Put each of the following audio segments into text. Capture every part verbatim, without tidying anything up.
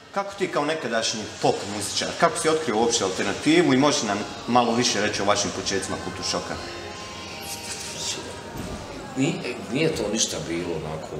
kako ti kao nekadašnji pop muzičar, kako si otkrio uopće alternativu i možeš nam malo više reći o vašim početcima Kultur šoka? Nije to ništa bilo onako,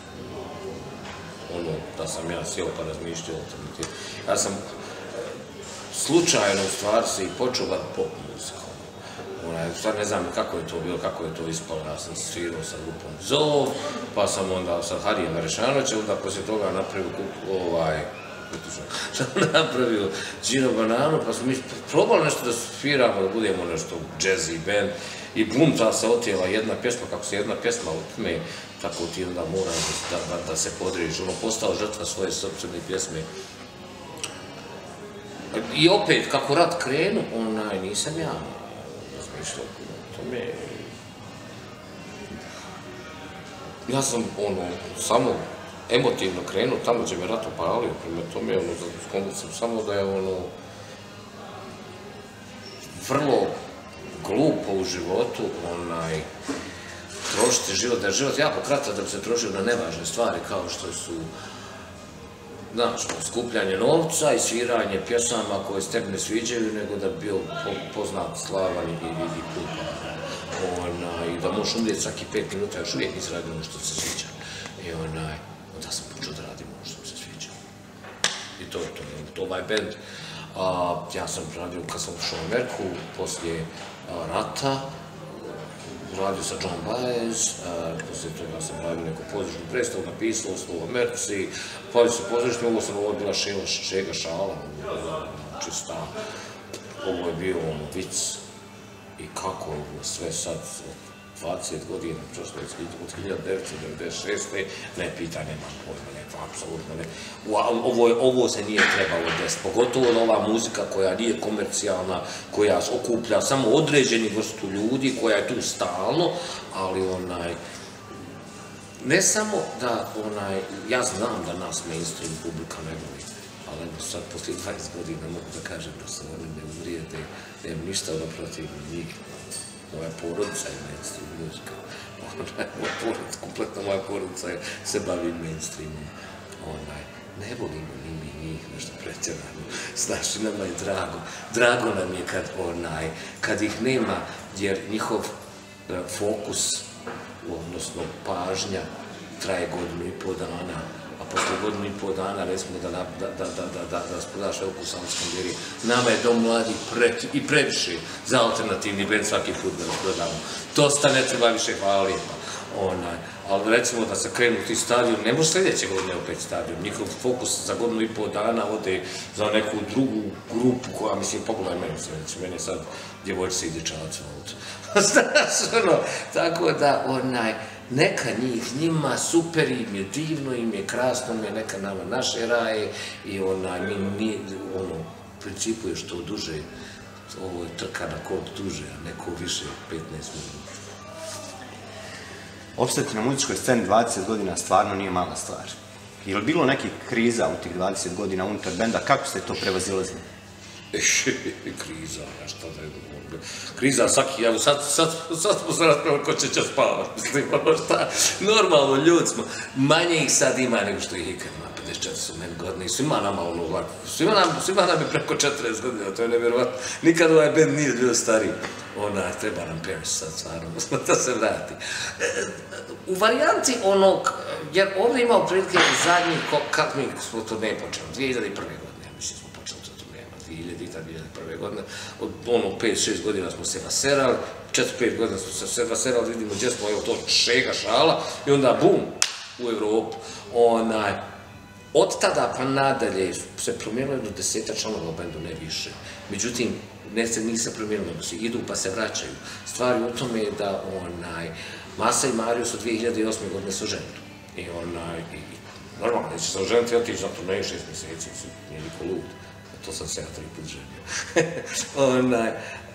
ono, da sam ja sjeo pa razmišljao o alternativu. Ja sam slučajno u stvari se i počeo baviti pop muzikom. Stvar ne znam kako je to bilo, kako je to ispalo. Ja sam svirao sa grupom Zov, pa sam onda sa Harijem Marešanovićem, onda poslije toga napravio ovaj, sam napravio Gino Banano, pa smo mi probali nešto da sviramo, da budemo nešto jazzy band i bum, ta se otjela jedna pjesma, kako se jedna pjesma utme, tako ti onda mora da, da, da se podrižiš, ono postao žrtva svoje sopstvene pjesme. I opet, kako rat krenu, onaj, nisam ja razmišljao o tome. Ja sam, ono, samo emotivno krenuo tamo gdje me rat opalio, prema tome, ono, skondat sam samo da je, ono, vrlo glupo u životu, onaj, trošiti život, da je život jako kratak da bi se trošio na nevažne stvari kao što su, znaš, skupljanje novca i sviranje pjesama koje se tebi ne sviđaju, nego da bi bio poznat, slavan i kupan. I da možeš umrijeti svaki pet minuta, još uvijek nisi radio ono što se sviđa. I onda sam počeo da radim ono što se sviđa. I to je to, ovaj band. Ja sam radio, kad sam ušao u Ameriku, poslije rata, radio sa John Baez, poslije toga sam radio neku pozorišnu predstavu, napisao slovo u Americi, pa se pozorišno, ovo sam ovo bila Šega šala, čista, ovo je bio ono vic i kako je sve sad, dvadeset godina, prošlo od hiljadu devetsto devedeset šeste. ne pita, nemam pojma, ne, apsolutno ne. Ovo se nije trebalo desiti, pogotovo ova muzika koja nije komercijalna, koja okuplja samo određeni vrstu ljudi, koja je tu stalno, ali onaj, ne samo da, onaj, ja znam da nas mainstream publika ne voli, ali evo sad, poslije dvadeset godina mogu da kažem da se oni ne uvrijede, nemam ništa ono protiv njih. Moja porodica je mainstream muzika. Kompletno moja porodica se bavi mainstreamom. Ne volimo ni mi njih nešto pretjerano. Znaš, nama je drago. Drago nam je kad ih nema, jer njihov fokus, odnosno pažnja, traje godinu i pol dana. A posle godinu i pol dana, recimo, da raspodaš veliku sanskom vjeri, nama je dom mladi i previše za alternativni band svaki put da raspodamo. Dosta ne treba više, hvala lijepa. Ali recimo da se krenu ti stadion, ne može sljedeće godine opet stadion. Njihov fokus za godinu i pol dana ode za neku drugu grupu koja, mislim, pogledaj mene, znači, mene sad djevojčica i dječavac u autu. Znaš, ono, tako da, onaj, neka njih, njima super im je, divno im je, krasno im je, neka nama naše raje i onaj, mi, ono, u principu je što duže, ovo je trka na kog duže, a neko više, petnaest minuta. Opstati na muzičkoj sceni dvadeset godina stvarno nije mala stvar. Je li bilo nekih kriza u tih dvadeset godina unutar benda, kako ste to prevazilazili? Kriza, šta da je dobro. Kriza, svaki, evo sad smo se raspravili ko će će spavati, mislim, ono šta, normalno, ljudi smo, manje ih sad ima nego što ih ikad ima, pedeset četiri su meni godine i svima nama ono ovako, svima nam je preko četrdeset godina, to je nevjerovatno, nikad ovaj band nije bio stariji, ona, treba nam Paris sad, stvarno, da se vrati. U varijanti onog, jer ovdje imao prilike zadnji, kako mi smo to ne počeli, dvije hiljade prve godine, mislim, smo počeli to nema, dvije hiljade dvije hiljade prve godine, od ono pet šest godina smo se vaserali, četiri pet godina smo se vaserali, vidimo gdje smo, evo to Šega šala, i onda bum, u Evropu. Od tada pa nadalje se promijenilo do deseta članova u bendu, ne više. Međutim, ne se nisu promijenili, nego se idu pa se vraćaju. Stvari u tome je da Masa i Mario su dvije hiljade osme godine se oženili. I normalno, neće se oženiti, ja ti za to ne šest mjeseci, nije niko lud. To sam se ja tri put ženio.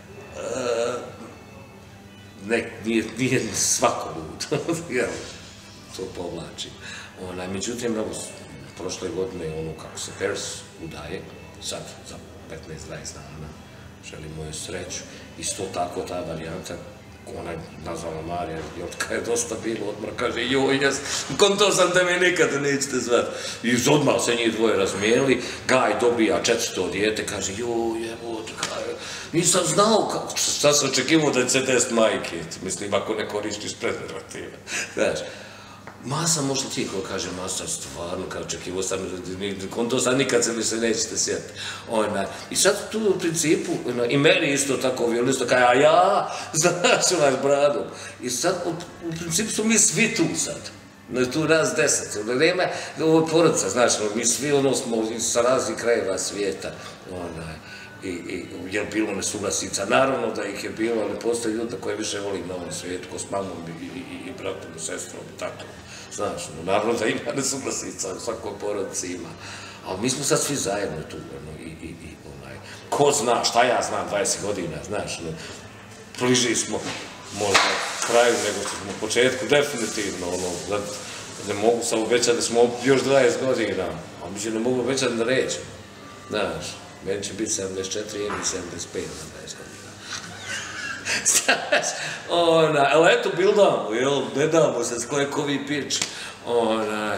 Nije svako lud, to povlačim. Međutim, prošle godine, ono kako se Paris udaje, sad za petnaest dvadeset dana, želimo joj sreću. Isto tako ta varijanta ona je nazvala Marija, Jotka je dosta bilo, odmah kaže, joj, jes, konto sam da me nikada nećete zvati. I odmah se njih dvoje razmijeli, Gaj dobija četvrto dijete, kaže, joj, evo, Gaj, nisam znao kako, šta se očekivao da će test majke, mislim, ako ne koristiš prezervative, znaš. Masa, možda ti ko kaže, masa, stvarno, kao očekivao sam, konto sam nikad se mi se nećete sjetiti. I sad tu u principu, i meni isto tako violisto, kaže, a ja, znaš, ovaj bradom. I sad, u principu su mi svi tu sad. Tu nas deset. Nema, ovo je porodica, znaš, mi svi ono smo sa raznih krajeva svijeta. I je bilo nesuglasica. Naravno da ih je bilo, ali postoji ljudi koje više volim na ovom svijetu, ko s mamom i bratom i sestrom i tako. Znaš, naravno da ima nesuglasica, u svakoj porodici ima. Ali mi smo sad svi zajedno tu, i ko zna, šta ja znam, dvadeset godina, znaš, bliži smo možda kraju nego što smo u početku, definitivno, ono, ne mogu sam obećati da smo još dvadeset godina, a mi će ne mogu obećati da rećemo, znaš. Meni će biti sedamdeset četiri ili sedamdeset pet na dvadeset godina. Znaš, ona, ali eto, bildamo, jel, ne damo se s koje kovi pič. Ona,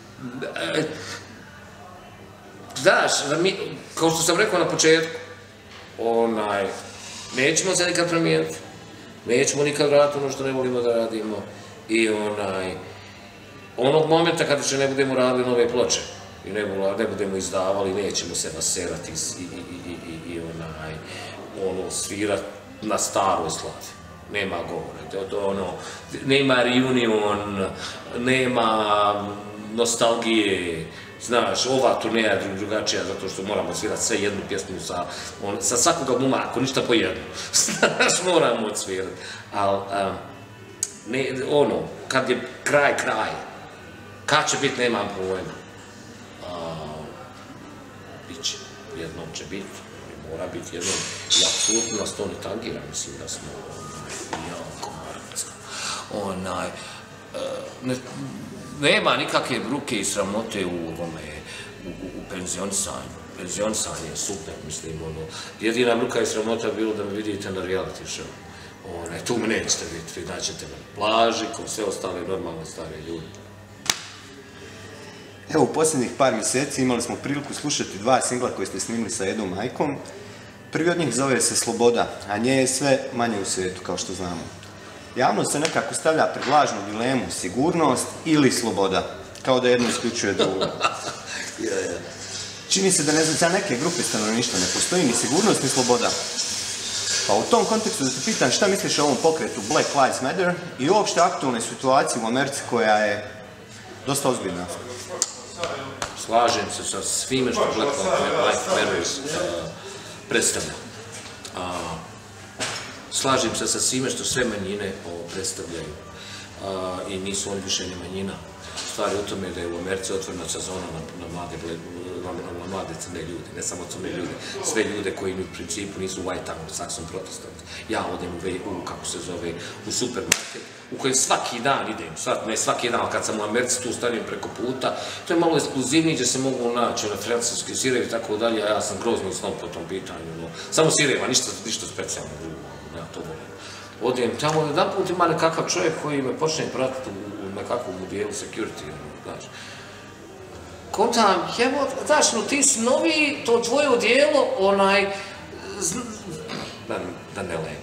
znaš, kao što sam rekao na početku, onaj, nećemo se nikad promijeniti, nećemo nikad raditi ono što ne volimo da radimo i onaj, onog momenta kada će ne budemo radili nove ploče, i ne budemo izdavali, nećemo se naserati i ono, svirati na staroj slavi. Nema govore, nema reunion, nema nostalgije, znaš, ova turneja je drugačija zato što moramo svirati sve jednu pjesmu sa svakog albuma, ako ništa po jednu, znaš, moramo odsvirati. Ali, ono, kad je kraj, kraj, kad će biti, nemam pojma. Biće, jednom će biti, mora biti jednom, i apsolutno nas to ne tangira, mislim da smo jako marca. Nema nikakve bruke i sramote u penzionisanju. Penzionisanje je super, mislim, ono, jedina bruka i sramota je bilo da me vidite na reality show. Tu me nećete vidjeti, vi naćete na plaži, kao sve ostale normalne stare ljudi. Evo, u posljednjih par mjeseci imali smo priliku slušati dva singla koje ste snimili sa jednom majkom. Prvi od njih zove se Sloboda, a nje je sve manje u svijetu, kao što znamo. Javnost se nekako stavlja pred lažnu dilemu, sigurnost ili sloboda, kao da jedno isključuje drugo. Čini se da ne znam, za neke grupe stanovništva ne postoji ni sigurnost ni sloboda. Pa u tom kontekstu da te pitam šta misliš o ovom pokretu Black Lives Matter i uopšte aktualne situacije u Americi koja je dosta ozbiljna. Slažem se sa svime što Black Lives Matter predstavlja. Slažem se sa svime što sve manjine predstavljaju. I nisu oni više ni manjina. Stvar je u tome da je u Americi otvorena sezona na mlade crne ljudi, ne samo crne ljudi, sve ljude koji u principu nisu white anglo-saxon protestanti. Ja odem u, kako se zove, u supermarket, u kojem svaki dan idem, ne svaki dan, ali kad sam u Americi tu stavim preko puta, to je malo ekskluzivnije gdje se mogu naći na francuski sirevi i tako dalje, a ja sam grozni snob po tom pitanju. Samo sireva, ništa specijalno drugo, ja to volim. Odem tamo, jedan put ima nekakav čovjek koji me počne pratiti u nekakvom dijelu security, znaš. Kontam, evo, znaš, no ti si novi, to tvoje odijelo, onaj, da ne lejem,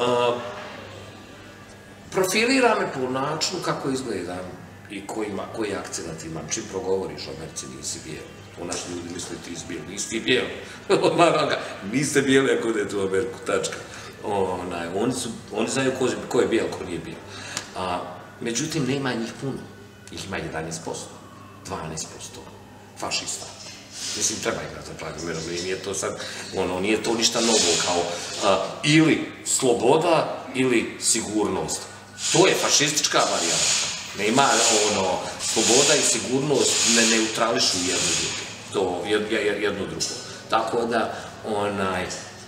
profilira me po načinu kako izgledam i koji akcent imam. Čim progovoriš o Americi, nisi bijel. To naši ljudi misle ti si bijel, nisi ti bijel. Niste bijeli ako idete u Ameriku, tačka. Oni znaju ko je bijel, ko nije bijel. Međutim, nema njih puno. Ih ima jedanaest posto, dvanaest posto fašista. Mislim, treba igrati za pravi mirom, nije to sad, ono, nije to ništa novo kao ili sloboda ili sigurnost. To je fašistička varijanta. Nema, ono, sloboda i sigurnost ne neutrališu jedno drugo. Jedno drugo. Tako da, onaj,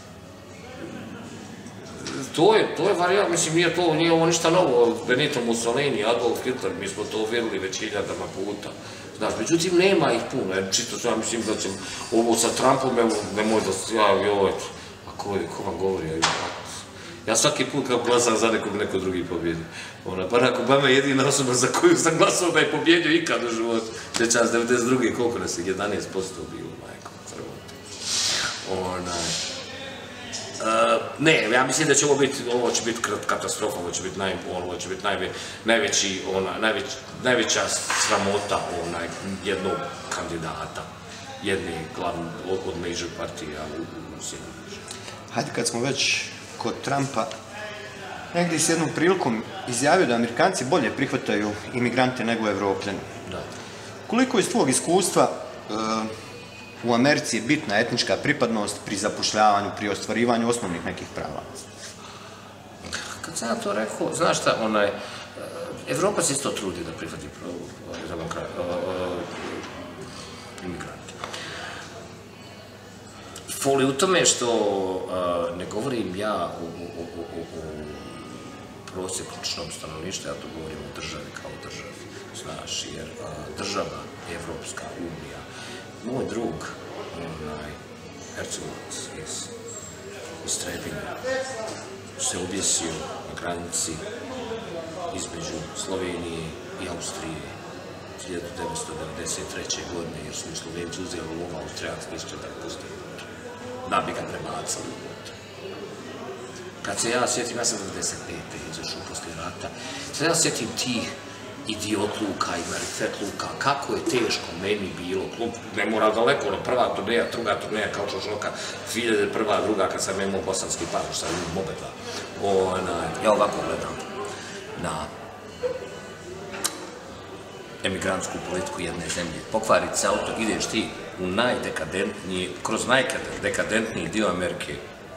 to je, to je varijanta, mislim, nije to, nije ovo ništa novo, Benito Mussolini, Adolf Hitler, mi smo to vidjeli već hiljadama puta. Znaš, međutim, nema ih puno, jer čisto ja mislim da će ovo sa Trumpom, evo, nemoj da, ja, joj, a ko vam govori, Ja svaki put kao glasam za nekog, neko drugi pobjedi. Barack Obama je jedina osoba za koju sam glasao da je pobjedio ikad u životu. Sjećam se devedeset druge koliko nas je, jedanaest posto bilo, majko, crvote. Ne, ja mislim da će ovo biti, ovo će biti katastrofa, ovo će biti naj, ovo će biti najve, najveći, ona, najveć, najveća sramota onaj, jednog kandidata, jedne glavne od major partija u, u Sjedinjenim Državama. Hajde, kad smo već kod Trumpa, negdje s jednom prilikom izjavio da Amerikanci bolje prihvataju imigrante nego Evropljani. Da. Koliko iz tvojeg iskustva uh, u Americi je bitna etnička pripadnost pri zapošljavanju, pri ostvarivanju osnovnih nekih prava? Kad sam ja to rekao, znaš šta, onaj, Evropa se isto trudi da prihvati imigrante. Foli u tome što ne govorim ja o prosječnom stanovništvu, ja to govorim o državi kao državi, znaš, jer država, Evropska unija, moj drug, onaj, Hercegovac iz Trebinja, se objesio na granici između Slovenije i Austrije hiljadu devetsto devedeset treće. godine, jer su mi Slovenci uzeli lova Austrijanski isto da pusti da bi ga prebacali. Kad se ja sjetim, ja sam devedeset pete izašao poslije rata, sad ja sjetim tih idiotluka i marifetluka, kako je teško meni bilo, klub, ne mora daleko, ono, prva turneja, druga turneja, kao Čošloka, hiljadu prva, druga, kad sam imao bosanski pasoš, sam imao obedva. Ja ovako gledam na emigrantsku politiku jedne zemlje. Pokvariti se auto, ideš ti u najdekadentniji, kroz najdekadentniji dio Amerike.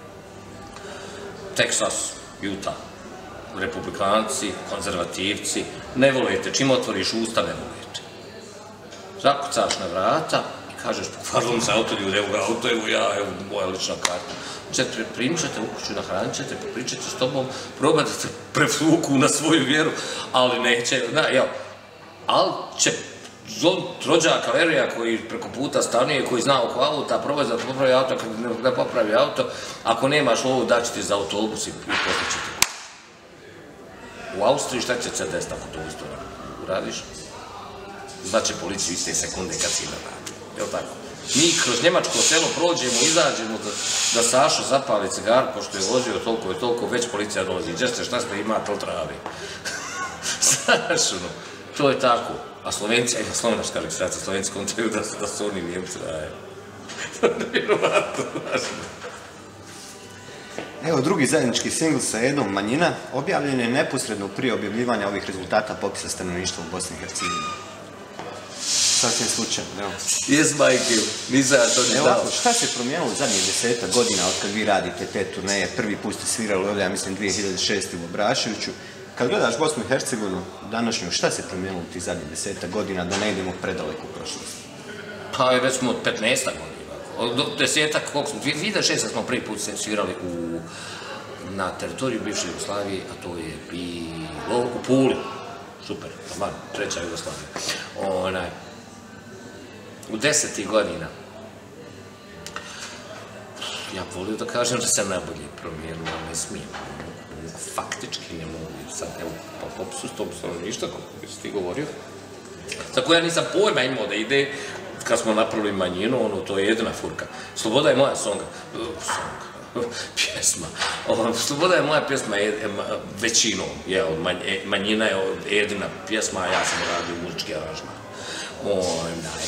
Teksas, Utah, republikanci, konzervativci, ne volete, čim otvoriš usta, ne volete. Zakucaš na vrata i kažeš, pokvarilo se auto, ljudi, evo ga auto, evo ja, evo moja lična karta. Primit ćete u kuću, nahranit ćete, popričati s tobom, probati te prevluku na svoju vjeru, ali neće, evo, ali će rođaka Verija koji preko puta stanuje, koji zna oko auta, probaj da popravi auto, kad ne popravi auto, ako nemaš lovu, daći ti za autobus i postići ti. U Austriji šta će se desiti ako to isto uradiš? Zvaće policiju iste sekunde kad si na radi. Jel tako? Mi kroz njemačko selo prođemo, izađemo da Sašo zapali cigar, pošto je vozio toliko i toliko, već policija dolazi. Gdje ste, šta ste imate, ali travi? Znaš, ono, to je tako. A Slovenci, a slovenačka registracija, Slovenci kontaju da su oni Njemci, da je. Vjerovatno, znaš. Evo, drugi zajednički singl sa Edom, Manjina, objavljen je neposredno prije objavljivanja ovih rezultata popisa stanovništva u Bosni i Hercegovini. Sasvim slučajno, evo. Jes, majke, nisam ja to ne dao. Šta se promijenilo u zadnjih desetak godina od kad vi radite te turneje? Prvi put ste svirali ovdje, ja mislim, dvije hiljade šeste. u Obraševiću. Kad gledaš Bosnu i Hercegovinu današnju, šta se promijenilo u tih zadnjih desetak godina da ne idemo predaleko u prošlost? Pa je recimo od petnaestak godina. Od desetak, koliko smo, dvije hiljade šeste. smo prvi put se svirali na teritoriju bivše Jugoslavije, a to je bilo u Puli. Super, man, treća Jugoslavija. U desetih godina, ja volio da kažem da se najbolje promijenilo, ali ne smijem. Faktički ne mogu, sad, evo, pa popisu s tom stanovništva, kako si ti govorio, za koja nisam pojma imao da ide, kad smo napravili Manjinu, ono, to je jedina furka. Sloboda je moja songa, pjesma, Sloboda je moja pjesma većinom, Manjina je jedina pjesma, a ja sam radio muzički aranžman. Onaj,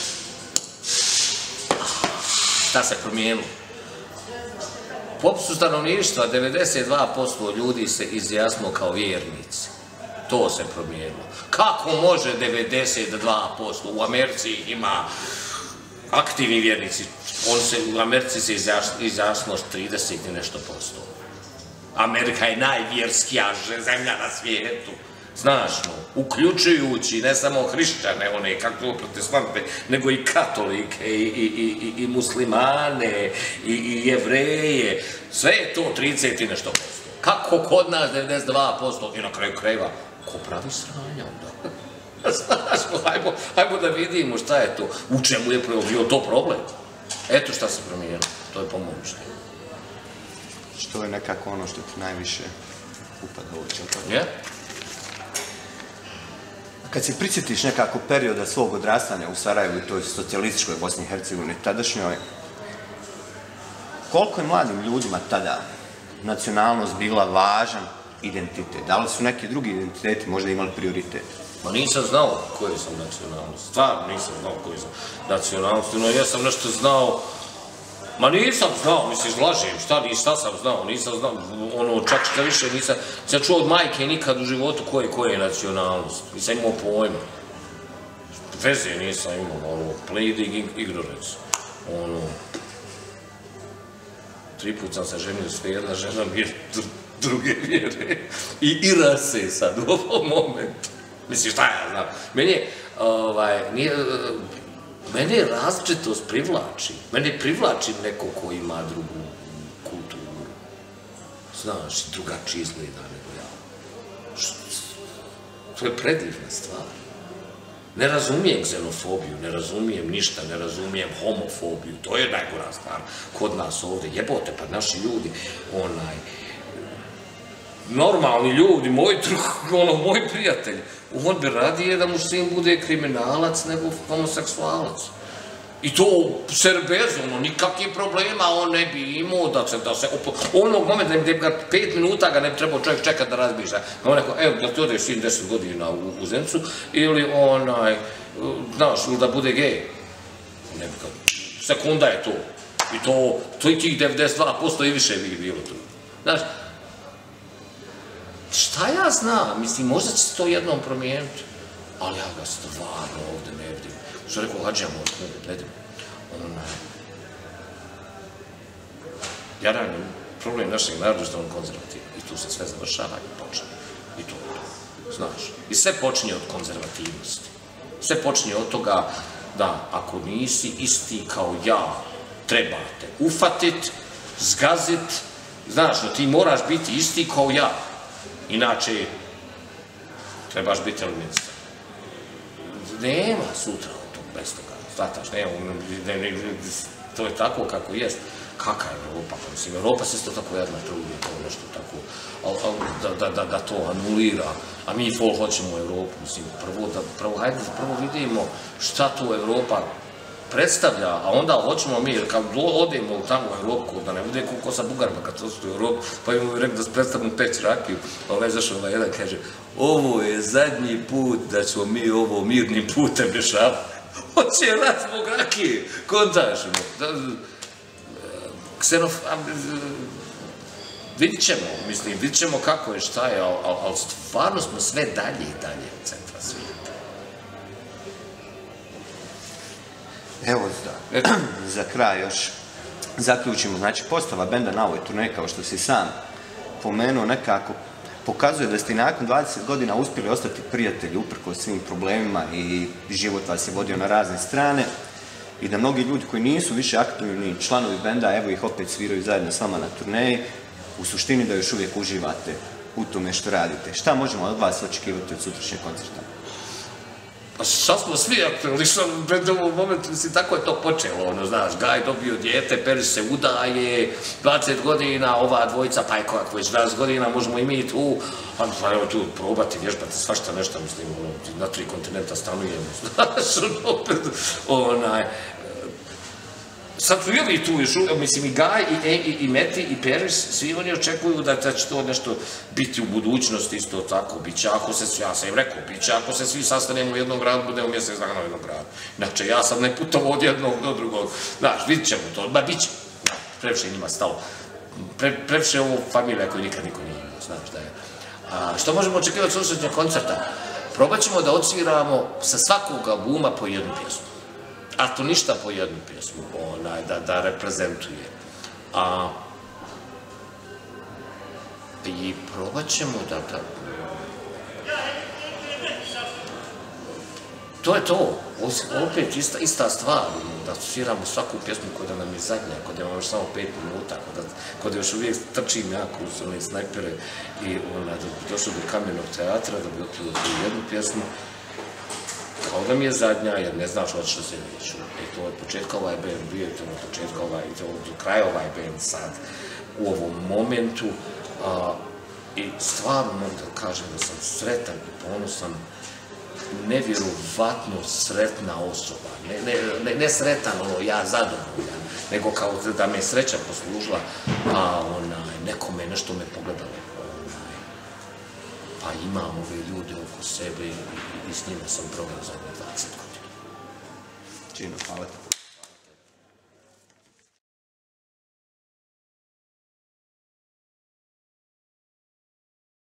šta se promijenilo? U popisu stanovništva devedeset dva posto ljudi se izjasnilo kao vjernici. To se promijenilo. Kako može devedeset dva posto? U Americi ima aktivni vjernici. U Americi se izjasnilo trideset i nešto posto. Amerika je najvjerskija zemlja na svijetu. Znaš, uključujući ne samo hrišćane, one kako protestante, nego i katolike, i muslimane, i jevreje. Sve je to trideset i nešto posto. Kako kod nas devedeset dva posto i na kraju krajeva? Ko pravi sranja onda? Znaš, hajmo da vidimo šta je to, u čemu je bio to problem. Eto šta se promijenilo, to je po mom mišljenju. što je nekako ono što ti najviše upada u oči. Je? Kad se prisjetiš nekako perioda svog odrastanja u Sarajevu i toj socijalističkoj Bosni i Hercegovini, tadašnjoj, koliko je mladim ljudima tada nacionalnost bila važan identitet? Da li su neki drugi identiteti možda imali prioritet? Ma nisam znao koje sam nacionalnost. Stvarno nisam znao koje sam nacionalnost. No, ja sam nešto znao. Ma nisam znao, misliš, lažem, šta, šta sam znao, nisam znao, ono, čak šta više nisam, sam čuo od majke nikad u životu koje, koje je nacionalnost, nisam imao pojma. Veze nisam imao, ono, pleading ignorance, ono, tri put sam se ženio s jedna žena mi je druge vjere i, i rase sad u ovom momentu. Mislim, šta ja znam, meni je, ovaj, nije, mene različitost privlači. Mene privlači neko ko ima drugu kulturu. Znaš, drugačije izgleda nego ja. To je predivna stvar. Ne razumijem ksenofobiju, ne razumijem ništa, ne razumijem homofobiju. To je najgora stvar kod nas ovdje. Jebote, pa naši ljudi, onaj, normalni ljudi, moj drug, ono, moj prijatelj, on bi radije da mu sin bude kriminalac nego homoseksualac. I to bez, ono, nikakvih problema on ne bi imao da se, da se, onog momenta da ga pet minuta ga ne bi trebao čovjek čekati da razmišlja. On rekao, evo, da ti odeš sin deset godina u, u Zencu, ili onaj, znaš, ili da bude gej. Ne bi kao, sekunda je to. I to, to i tih devedeset dva posto i više bi bilo tu. Znaš, šta ja znam, mislim, možda će se to jednom promijeniti, ali ja ga stvarno ovdje ne vidim. Što rekao, hađa moj, ne vidim. Jaran je problem našeg naroda što on konzervativno. I tu se sve završava i počne. I to je to, znaš. I sve počinje od konzervativnosti. Sve počinje od toga da ako nisi isti kao ja, treba te ufatit, zgazit, znaš, da ti moraš biti isti kao ja. Inače, trebaš biti eliminista. Nema sutra od tog bez toga, znataš, nema, to je tako kako jest. Kakva je Evropa? Mislim, Evropa se isto tako jedna trudi, to nešto tako, da to anulira, a mi folk hoćemo Evropu, mislim, prvo, hajde, prvo vidimo šta tu Evropa predstavlja, a onda hoćemo mi, jer kad odemo tamo u Evropu, da ne bude ko sa Bugarima kad ostu u Evropu, pa imamo rekli da se predstavimo peć rakiju, ovaj zašao ovaj jedan kaže, ovo je zadnji put da ćemo mi ovo mirnim putem rješavati. Hoće rat zbog rakije, kontaš, Ksenof, vidit ćemo, mislim, vidit ćemo kako je, šta je, ali stvarno smo sve dalje i dalje od centra svijeta. Evo, za kraj još zaključimo, znači postava benda na ovoj turneji, kao što si sam pomenuo, nekako pokazuje da ste nakon dvadeset godina uspjeli ostati prijatelji uprkos svim problemima i život vas je vodio na razne strane i da mnogi ljudi koji nisu više aktivni članovi benda, evo ih opet sviraju zajedno s vama na turneji, u suštini da još uvijek uživate u tome što radite. Šta možemo od vas očekivati od sutrašnjeg koncerta? Pa šta smo svi aktivni, što pred ovom momentu, mislim, tako je to počelo, ono, znaš, Gaj dobio dijete, Periš se udaje, dvadeset godina, ova dvojica, pa je kako već dvadeset godina, možemo i mi tu, pa evo tu probati, vježbati, svašta nešto, mislim, ono, na tri kontinenta stanujemo, znaš, ono, opet, onaj, sad su ili tu još, mislim, i Gaj, i Meti, i Periš, svi oni očekuju da će to nešto biti u budućnosti isto tako, bit će ako se, ja sam im rekao, bit će ako se svi sastanemo u jednom gradu, budemo mjesec dana u jednom gradu. Znači, ja sam ne putovao od jednog do drugog, znaš, vidit ćemo to, ba, bit će, previše njima stalo, previše ovo familija koju nikad niko nije imao, znaš da je. Što možemo očekivati od sutrašnjeg koncerta? Probat ćemo da odsviramo sa svakog albuma po jednu pjesmu. A to ništa po jednu pjesmu, onaj, da reprezentuje. A i probat ćemo da... To je to, opet ista stvar, da sviramo svaku pjesmu koja nam je zadnja, kada imamo još samo pet minuta, kada još uvijek trčim jako uz one snajpere i da bi došlo do Kamenog teatra, da bi otpilo tu jednu pjesmu, kao da mi je zadnja, jer ne znaš od što se neću. I to od početka ovaj band bio, to od početka ovaj, to od kraja ovaj band sad, u ovom momentu. A, I stvarno mogu da kažem da sam sretan i ponosan, nevjerovatno sretna osoba. Ne, ne, ne, ne sretan, ono, ja zadovoljan, nego kao da me sreća poslužila, pa onaj, nekome nešto me pogledalo. Onaj, pa imam ove ljude oko sebe i, i s njima sam proveo zadnje dvadeset godina. Čino, hvala ti.